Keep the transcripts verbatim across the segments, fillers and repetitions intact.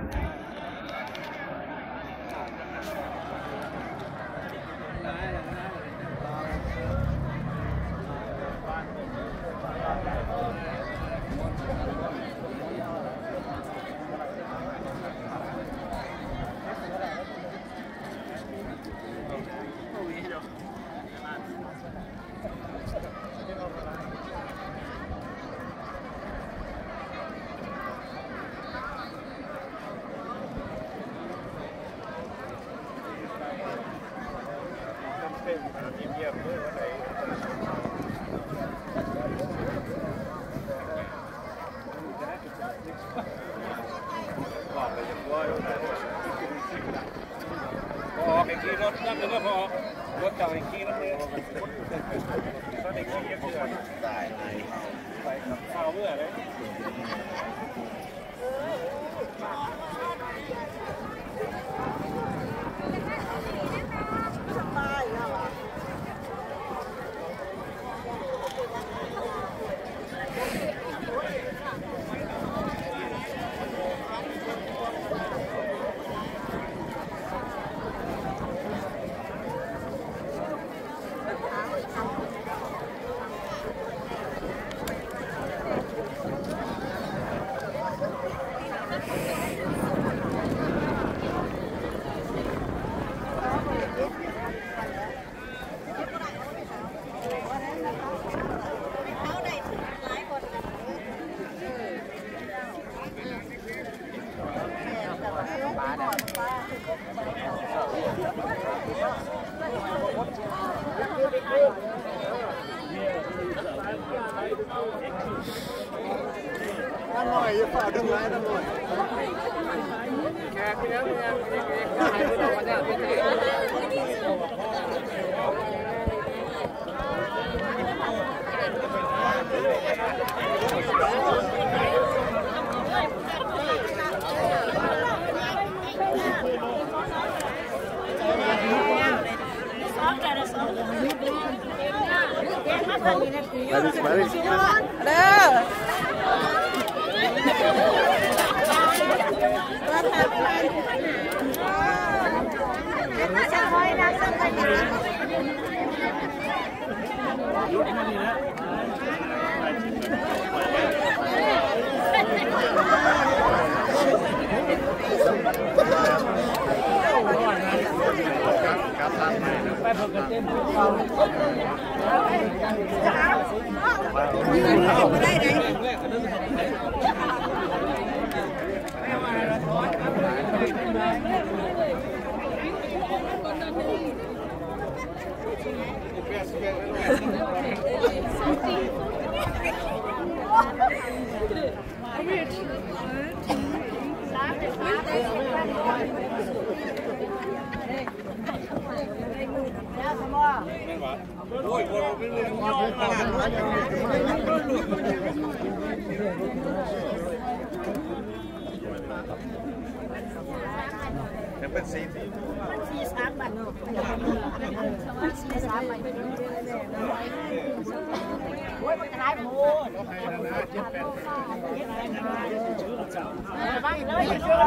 พอไอ้ขี้รถนั่นเลยก็พอรถจากไอ้ขี้นั่นเลยตอนไอ้ขี้ยังเดือดตายในไปกับข้าวเมื่อเลยน้ำหน่อยอย่าฝ่าดึงไว้น้ำหน่อยแขกเนี้ยเนี่ยใครเป็นคนเนี่ยมาดิมาดิเด้อจะคอยนะสักคนนะยุดมันนี่นะไปพบกันเต้นผู้ฟังยืนเข้าไม่ได้เลยโอ้ยคนเราเป็นเรื่องยอมมาแล้วเป็นสีสีสามบัตรสีสามบัตรโอ้ยมันจะหายหมดไปเลย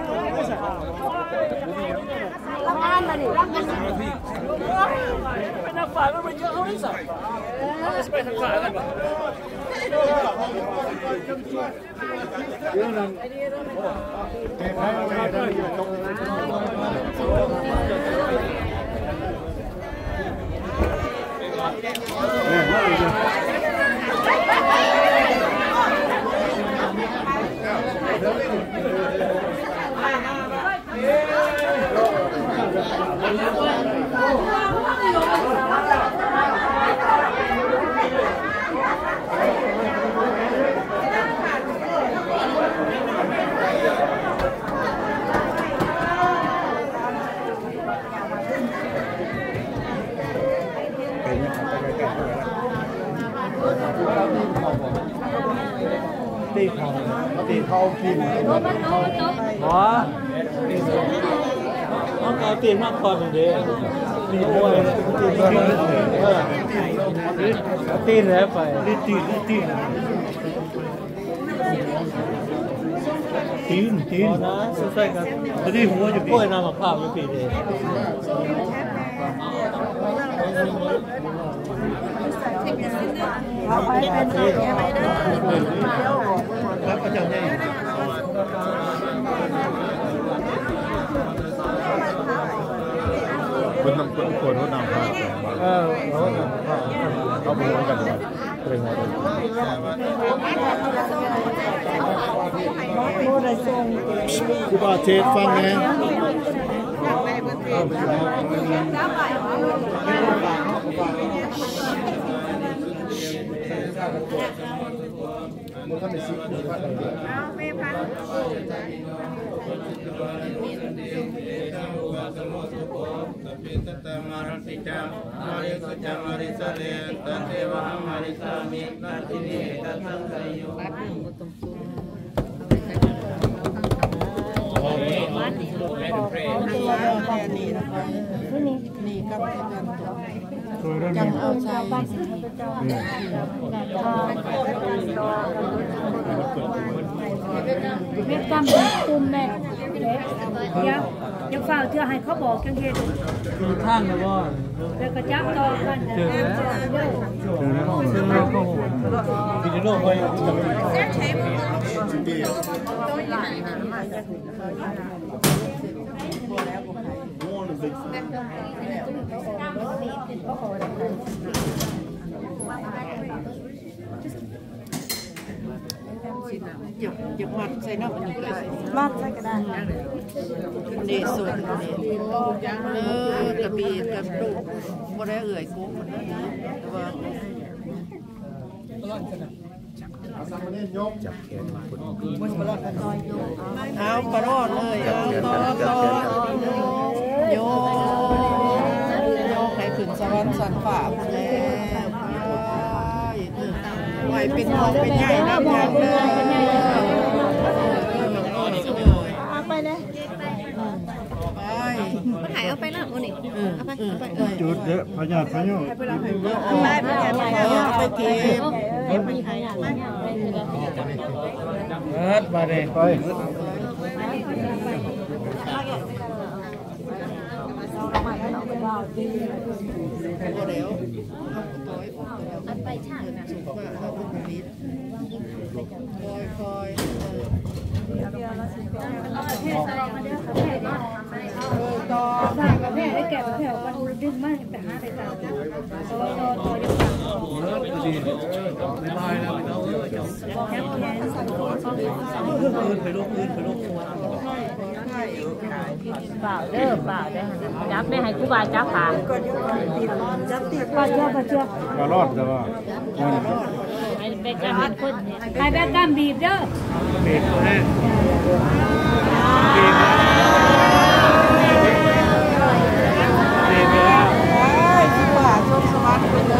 รับงานมาดิรับงานเป็นนักฝ่ายมันเยอะเขาไม่ใส่เขาจะไปทางฝ่ายกันบ่เรื่องนั้นแก้ไขอะไรได้อยู่ตรงนั้นเนี่ยว่าอยู่ตีเขาตีเขากินหัวน้องเขาตีมากกว่าหนึ่งเดียวตีโอ้ยตีตีแล้วไปตีตีตีจีนจีนนะใช่ครับตอนนี้หัวอยู่กล้วยน้ำมะพร้าวอยู่ปีเดียวเอาไปเป็นอะไรได้ครับอาจารย์ใหญ่คนนำคนคนเขานำผ้าเออเขานำผ้าเขาพูดกันเลยเป็นไงครูบาเทศฟังไงมาริสจามาริสจามาริสเลตันเทวะมาริสามินันทิเนตัสสังไสโยนี่กับจังเอาใจเม็ดกำปุ่มแม่เดี๋ยวเดี๋ยวฝ่าเชื่อให้เขาบอกจังเฮ็ดดูท่านนะว่าแล้วก็จับต่อกันเจอแล้วเจอแล้วเจอแล้วก็ปีนี้โลกไปจะไม่หยับหยับมัดใส่นอกอันนี้ก็มัดใส่กระดาษเดส่วนเออกระบี่กระดูกบ่ได้เอื่อยโค้งมันแต่ว่าจับแขนมาคนเอาปลาโรดเลยเอาต่อต่อโยโยให้ขึ้นสวรรค์สันฝ่าแล้วไหวเป็นทองเป็นใหญ่น้ำยางเลยเอาไปเลยไปมันหายเอาไปแล้วคนนี้เอาไปเอาไปจุดเยอะพญาพญาไปไปไปเก็บเอิร์ดมาเลยไปอันไปช่างนะสุกว่าเขาเป็นแบบนี้คอยคอยต่อสร้างประเภทได้แก่ประเภทวันดึงมากแต่หาได้ต่างต่อต่อต่อดีกว่าไม่ได้แล้วไม่ต้องเลยจบไปลูกอื่นไปลูกครัวเปล่าเด้อเปล่าเด้อจับไม่ให้ครูบาจับขาจับตีปลาเชื่อปลาเชื่อปลารอดแต่ว่าไอ้เบกก้ามคนไอ้เบกก้ามบีบเด้อบีบแน่บีบบีบแล้วที่ว่าชมสวัสดิ์ไปเลย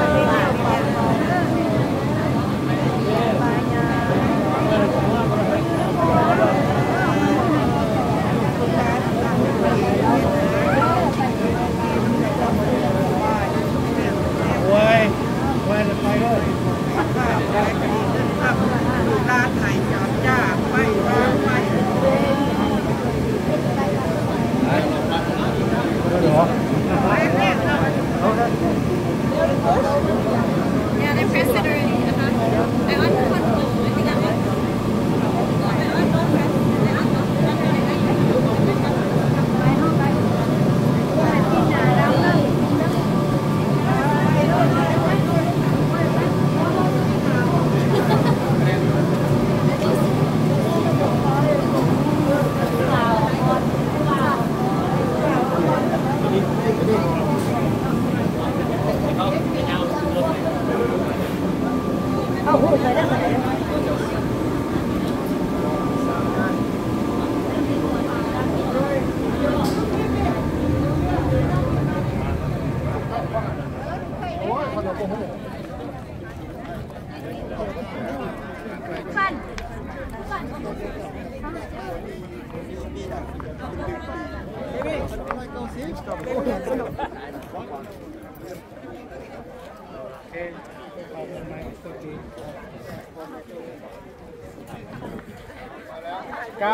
ร้านไหนจับจ้าไม่ร้านไม่ Yeah, they're pressed it already. I want to put I think I want I want to press I want to Okay. ก้า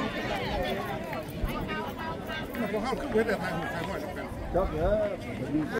พวกเขาคือเวทแบบไหนหัวใจบ่อยกัน